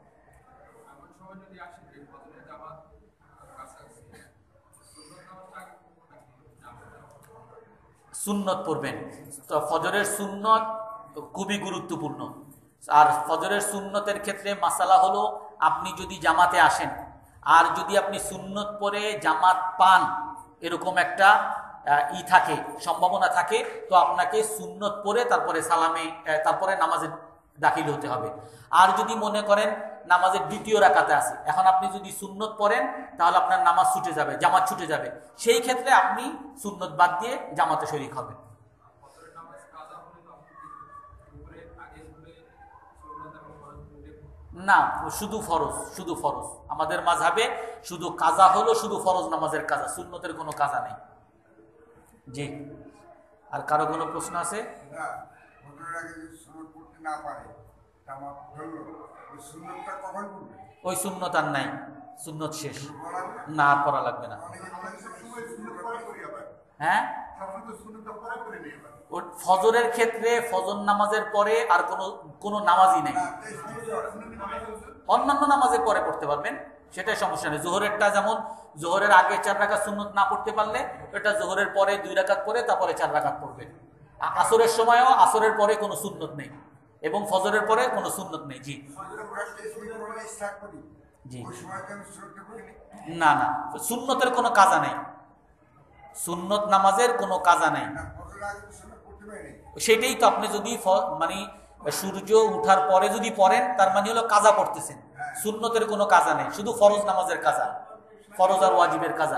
সুন্নত পড়বেন, তো ফজরের সুন্নত খুবই গুরুত্বপূর্ণ। আর ফজরের সুন্নতের ক্ষেত্রে মাসালা হলো আপনি যদি জামাতে আসেন আর যদি আপনি সুন্নত পড়ে জামাত পান এরকম একটা ই থাকে, সম্ভাবনা থাকে, তো আপনাকে সুন্নত পড়ে তারপরে সালামে তারপরে নামাজে দাখিল হতে হবে। আর যদি মনে করেন নামাজের দ্বিতীয় রাকাতে আছে, এখন আপনি যদি সুন্নত পড়েন তাহলে আপনার নামাজ ছুটে যাবে, জামাত ছুটে যাবে, সেই ক্ষেত্রে আপনি সুন্নত বাদ দিয়ে জামাতে শরীক হবেন। না, শুধু ফরজ, শুধু ফরজ। আমাদের মাযহাবে শুধু কাজা হলো শুধু ফরজ নামাজের কাজা, সুন্নতের কোনো কাজা নেই। জি, আর কারো কোনো প্রশ্ন আছে? ওই সুন্নত আর নাই, সুন্নত শেষ, না আর পড়া লাগবে না। হ্যাঁ, ফজরের ক্ষেত্রে ফজর নামাজের পরে আর কোনো কোনো নামাজই নেই, অন্যান্য নামাজের পরে পড়তে পারবেন, সেটাই সমস্যা নেই। জোহরেরটা যেমন জোহরের আগে চার রাকাত সুন্নত না পড়তে পারলে এটা জোহরের পরে দুই রাকাত পড়ে তারপরে চার রাকাত পড়বে। আসরের সময়ও আসরের পরে কোনো সুন্নত নেই এবং ফজরের পরে কোনো সুন্নত নেই। জি জি, না না, সুন্নতের কোনো কাজা নেই, সুন্নত নামাজের কোনো কাজা নেই। সেটাই তো, আপনি যদি মানে সূর্য উঠার পরে যদি পড়েন তার মানে হলো কাজা পড়তেছেন, সুন্নতের কোনো কাজা নেই, শুধু ফরজ নামাজের কাজা, ফরজ আর ওয়াজিবের কাজা।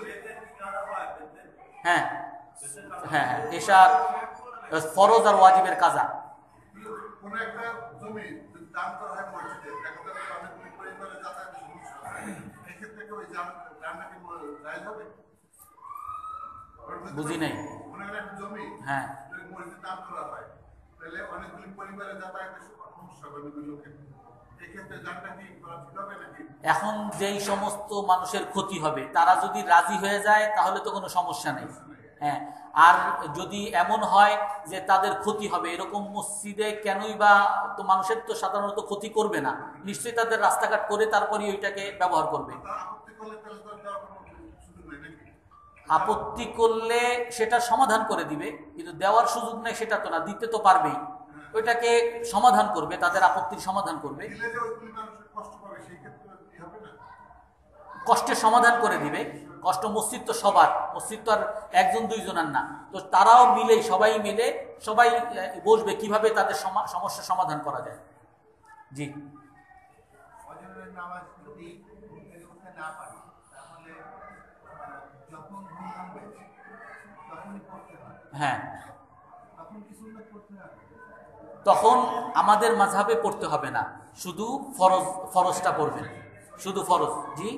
হ্যাঁ হ্যাঁ হ্যাঁ, এশা ফরজ আর ওয়াজিবের কাজা। বুঝি নাই। হ্যাঁ, এখন যেই সমস্ত মানুষের ক্ষতি হবে তারা যদি রাজি হয়ে যায় তাহলে তো কোনো সমস্যা নেই। হ্যাঁ, আর যদি এমন হয় যে তাদের ক্ষতি হবে, এরকম মসজিদে কেনই বা, তো মানুষের তো সাধারণত ক্ষতি করবে না, নিশ্চয়ই তাদের রাস্তাঘাট করে তারপরে ওইটাকে ব্যবহার করবে। আপত্তি করলে সেটা সমাধান করে দিবে, কিন্তু দেওয়ার সুযোগ নেই সেটা তো না, দিতে তো পারবেই, ওইটাকে সমাধান করবে, তাদের আপত্তির সমাধান করবে। কষ্টের সমাধান করে দিবে। কষ্ট মসজিদ তো সবার, মসজিদ তো আর একজন দুইজনের না, তো তারাও মিলে সবাই মিলে সবাই বসবে কিভাবে তাদের সমস্যার সমাধান করা যায়। জি হ্যাঁ, তখন আমাদের মাযহাবে পড়তে হবে না, শুধু ফরজ ফরজটা পড়বেন, শুধু ফরজ। জি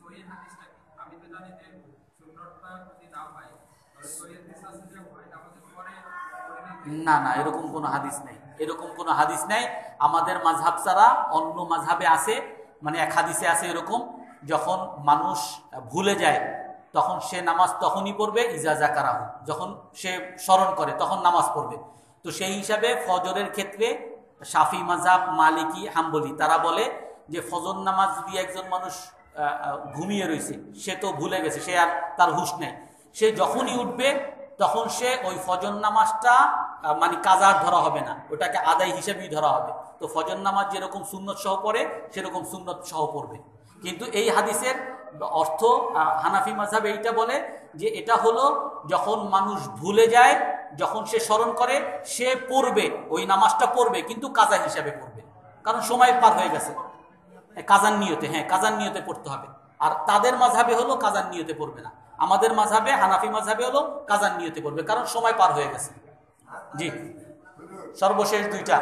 না না, এরকম কোনো হাদিস নেই, এরকম কোনো হাদিস নেই। আমাদের মাযহাব ছাড়া অন্য মাযহাবে আছে, মানে এক হাদিসে আছে এরকম, যখন মানুষ ভুলে যায় তখন সে নামাজ তখনই পড়বে ইজা যাকারাহু, যখন সে স্মরণ করে তখন নামাজ পড়বে। তো সেই হিসাবে ফজরের ক্ষেত্রে শাফি মাযহাব, মালিকি, হাম্বলি তারা বলে যে ফজর নামাজ যদি একজন মানুষ ঘুমিয়ে রয়েছে, সে তো ভুলে গেছে, সে আর তার হুঁশ নেই, সে যখনই উঠবে তখন সে ওই ফজর নামাজটা মানে কাজার ধরা হবে না, ওটাকে আদায় হিসেবেই ধরা হবে। তো ফজর নামাজ যেরকম সুন্নত সহ পড়ে সেরকম সুন্নত সহ পড়বে। কিন্তু এই হাদিসের অর্থ হানাফি মাযহাব এইটা বলে যে এটা হলো যখন মানুষ ভুলে যায়, যখন সে স্মরণ করে সে পড়বে, ওই নামাজটা পড়বে কিন্তু কাজা হিসাবে পড়বে, কারণ সময় পার হয়ে গেছে। কাজান নিয়তে, হ্যাঁ কাজান নিয়তে পড়তে হবে। আর তাদের মাযহাবে হলো কাজান নিয়তে পড়বে না, আমাদের মাযহাবে হানাফি মাযহাবে হলো কাজান নিয়তে পড়বে, কারণ সময় পার হয়ে গেছে। জি সর্বশেষ দুইটা।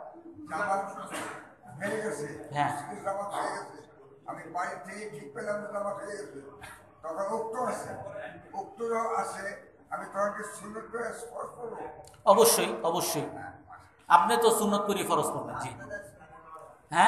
হ্যাঁ আমি বাড়ি থেকে ঠিক পেলাম যে আমার হয়ে গেছে, তখন উক্ত আছে, উক্ত আছে, আমি তোমাকে সুন্নত করে স্পর্শ করবো? অবশ্যই অবশ্যই, আপনি তো সুন্নত করি ফরজ করবেন। জি হ্যাঁ,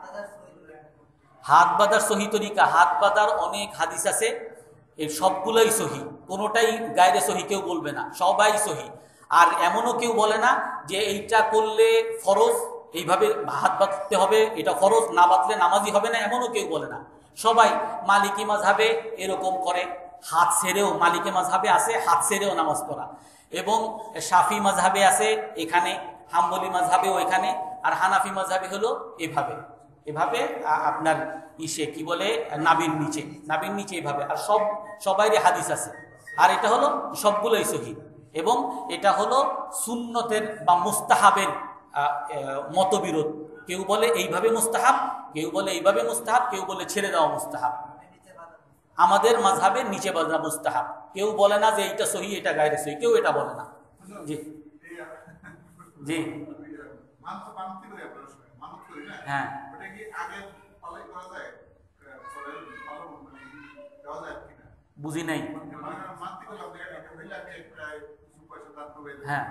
হাত বাঁধার সহি তরিকা, হাত বাঁধার অনেক হাদিস আছে, এই সবগুলোই সহি, কোনোটাই গায়রে সহি কেউ বলবে না, সবাই সহি। আর এমনও কেউ বলে না যে এইটা করলে ফরজ, এইভাবে হাত বাঁধতে হবে, এটা ফরজ, না বাঁধলে নামাজি হবে না, এমনও কেউ বলে না। সবাই মালিকি মাযহাবে এরকম করে, হাত ছেড়েও, মালিকি মাযহাবে আছে হাত ছেড়েও নামাজ পড়া, এবং শাফি মাযহাবে আছে এখানে, হাম্বলি মাযহাবেও এখানে, আর হানাফি মাযহাবে হলো এভাবে, এভাবে আপনার ইসে কি বলে নাবির নিচে, নাবির নিচে এভাবে, আর সব সবাইরই হাদিস আছে। আর এটা হলো সবগুলোই সহি, এবং এটা হলো সুন্নতের বা মুস্তাহাবের মতবিরোধ। কেউ বলে এইভাবে মুস্তাহাব, কেউ বলে এইভাবে মুস্তাহাব, কেউ বলে ছেড়ে দেওয়া মুস্তাহাব। আমাদের মাযহাবের নিচে বাঁধা মুস্তাহাব, কেউ বলে না যে এইটা সহি এটা গায়রে সহি, কেউ এটা বলে না। জি জি হ্যাঁ, বুঝি নাই। হ্যাঁ,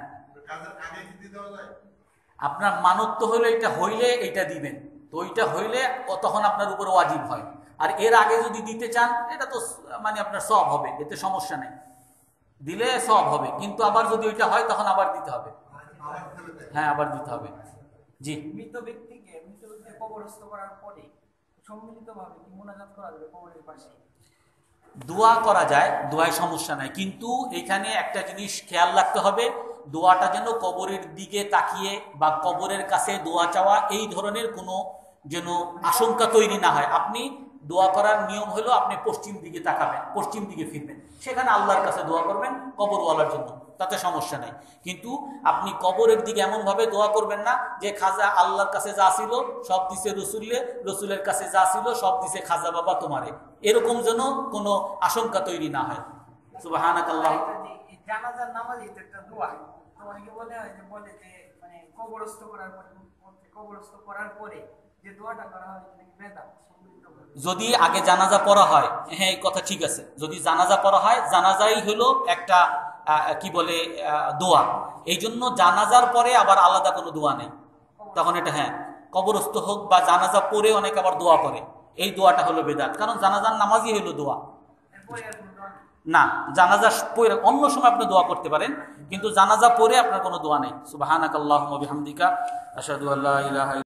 আপনার মানত তো হইলে এটা হইলে এটা দিবেন, তো ওইটা হইলে তখন আপনার উপর ওয়াজিব হয়। আর এর আগে যদি দিতে চান এটা তো মানে আপনার সব হবে, এতে সমস্যা নেই, দিলে সব হবে। কিন্তু আবার যদি ওইটা হয় তখন আবার দিতে হবে, হ্যাঁ আবার দিতে হবে। জি মৃত ব্যক্তিকে মৃত ব্যক্তিকে কবরস্থ করার পরে সম্মিলিতভাবে কি মুনাজাত করা যাবে কবরের পাশে? দোয়া করা যায়, দোয়ায় সমস্যা নাই, কিন্তু এখানে একটা জিনিস খেয়াল রাখতে হবে, দোয়াটা যেন কবরের দিকে তাকিয়ে বা কবরের কাছে দোয়া চাওয়া এই ধরনের কোনো যেন আশঙ্কা তৈরি না হয়। আপনি দোয়া করার নিয়ম হলো আপনি পশ্চিম দিকে তাকাবেন, পশ্চিম দিকে ফিরবেন, সেখানে আল্লাহর কাছে দোয়া করবেন কবরওয়ালার জন্য, তাতে সমস্যা নাই। কিন্তু আপনি কবরের দিকে এমনভাবে দোয়া করবেন না যে খাজা আল্লাহর কাছে যা ছিল সব দিছে রসুলে, রসুলের কাছে যা ছিল সব দিছে খাজা বাবা তোমারে, এরকম যেন কোনো আশঙ্কা তৈরি না হয়। সুবহানাকাল্লাহ। জানাজার নামাজ এটা একটা দোয়া, তো অনেকে বলে যে বলে যে মানে কবরস্থ করার পরে, কবরস্থ করার পরে যে দোয়াটা করা হয় এটা কি বেদাত? যদি আগে জানাজা পড়া হয়, হ্যাঁ এই কথা ঠিক আছে, যদি জানাজা পড়া হয়, জানাজাই হলো একটা কি বলে দোয়া, এই জন্য জানাজার পরে আবার আলাদা কোনো দোয়া নেই তখন এটা, হ্যাঁ কবরস্থ হোক বা জানাজা পড়ে অনেক আবার দোয়া করে, এই দোয়াটা হলো বেদাত, কারণ জানাজার নামাজই হলো দোয়া। না, জানাজা পড়ে অন্য সময় আপনি দোয়া করতে পারেন, কিন্তু জানাজা পড়ে আপনার কোনো দোয়া নেই। সুবহানাকাল্লাহুম্মা ওয়া বিহামদিকা আশহাদু আল্লা ইলাহা